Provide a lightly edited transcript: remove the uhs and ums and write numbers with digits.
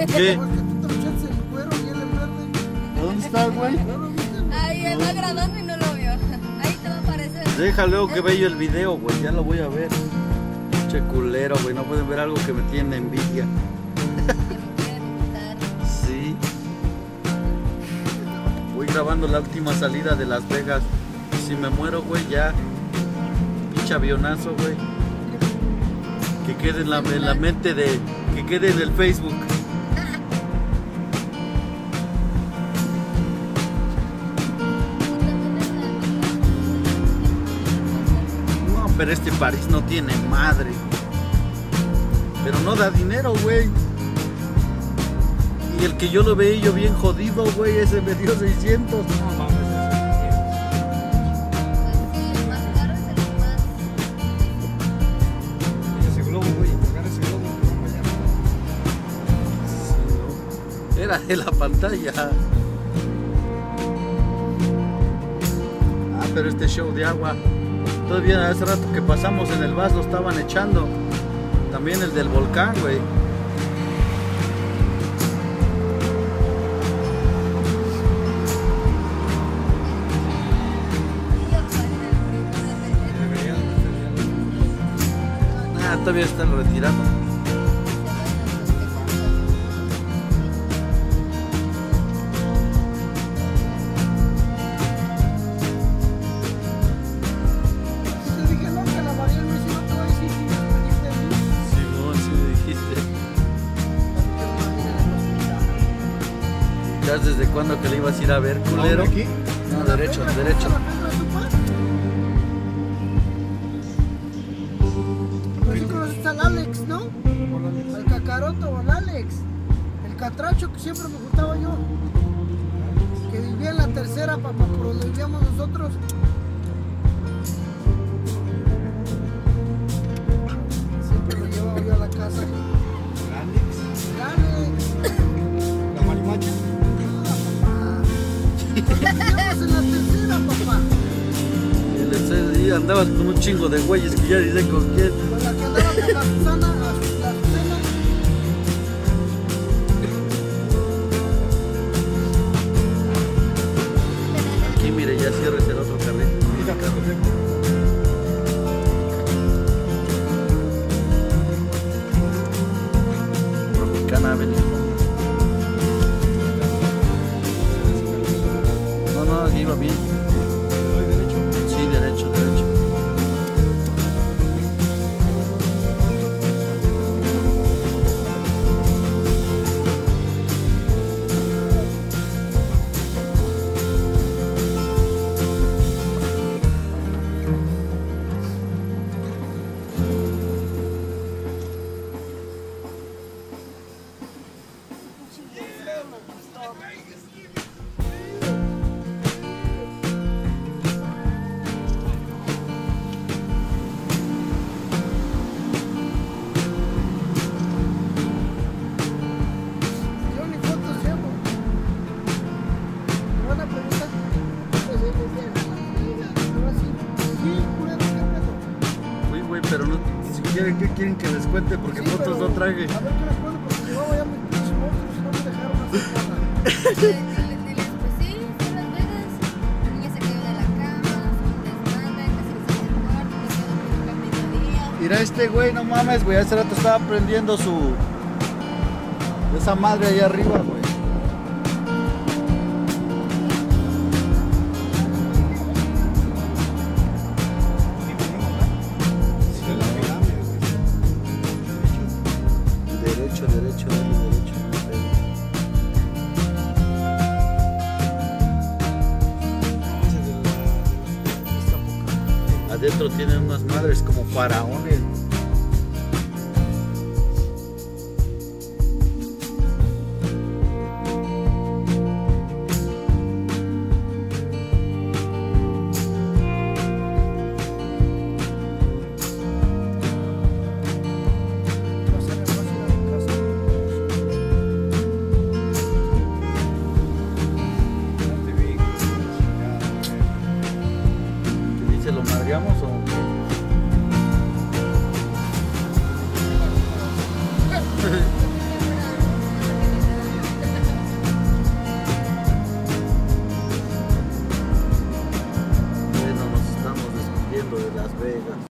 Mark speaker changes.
Speaker 1: ¿Qué?
Speaker 2: Pues que tú te echaste el cuero y él el verde.
Speaker 1: ¿Dónde está, güey?
Speaker 2: ¿No lo viste?
Speaker 3: Ahí va grabando y no lo vio. Ahí te va a aparecer.
Speaker 1: Deja luego que vea yo el video, güey. Ya lo voy a ver. Che culero, güey. No pueden ver algo que me tiene envidia.
Speaker 3: Que me quieren invitar.
Speaker 1: Sí. Voy grabando la última salida de Las Vegas. Si me muero, güey, ya. Pinche avionazo, güey. Que quede en la mente de... Que quede en el Facebook. No, pero este París no tiene madre. Pero no da dinero, güey. Y el que yo lo veía yo bien jodido, güey, ese me dio 600.
Speaker 4: No mames,
Speaker 3: Pues sí, el más caro es el más.
Speaker 4: ese globo, güey, pegar ese globo que va para allá.
Speaker 1: Era de la pantalla. Ah, pero este show de agua. Todavía hace rato que pasamos en el vas lo estaban echando. También el del volcán, güey. Ah, todavía están retirando.
Speaker 2: Te dije, no, que la Mariel me dice, no te voy a decir si me veniste a mí.
Speaker 1: Simón, sí me dijiste. ¿Ya desde cuándo que le ibas a ir a ver, culero?
Speaker 4: ¿Aquí?
Speaker 1: No, derecho, derecho.
Speaker 2: Pues sí conoces al Alex, ¿no? Al Cacaroto o al Alex. El catracho que siempre me gustaba yo. Que vivía en la tercera, papá, por donde vivíamos nosotros. Siempre lo llevaba yo a la casa. El Alex.
Speaker 4: La marimacha.
Speaker 2: Vivíamos en la tercera, papá.
Speaker 1: Y andabas con un chingo de güeyes que ya dice con quién.
Speaker 2: Con la que andaba con la Susana, la Susana.
Speaker 1: Aquí, mire, ya cierres el otro carril.
Speaker 4: Mira, pendejo.
Speaker 1: Tropicana Avenue. No, no, aquí iba bien.
Speaker 4: Doy derecho.
Speaker 1: Sí, derecho, derecho.
Speaker 2: Yo ni fotos llevo. Me van a preguntar. Pues él decía, pero así, sí, culero, ¿qué pedo?
Speaker 1: Uy, güey, pero no, si quieren, ¿qué quieren que les cuente? Porque
Speaker 2: Sí,
Speaker 1: fotos
Speaker 2: pero,
Speaker 1: no traje.
Speaker 2: A ver qué les puedo, porque llevaba ya mis pinches monstruos y no me dejaron hacer nada.
Speaker 3: Diles, pues sí, fue a Las Vegas. La niña se cayó de la cama, fue un desmadre, casi le salió el cuarto, me quedó con el mediodía.
Speaker 1: Mira este güey, no mames, güey, hace rato estaba prendiendo su... esa madre ahí arriba, güey.
Speaker 4: De la pirámide, güey.
Speaker 1: Derecho, derecho, dale, derecho.
Speaker 4: Ese de esta poca.
Speaker 1: Adentro tienen unas madres como faraones. ¿Qué dice? ¿Lo madreamos o...?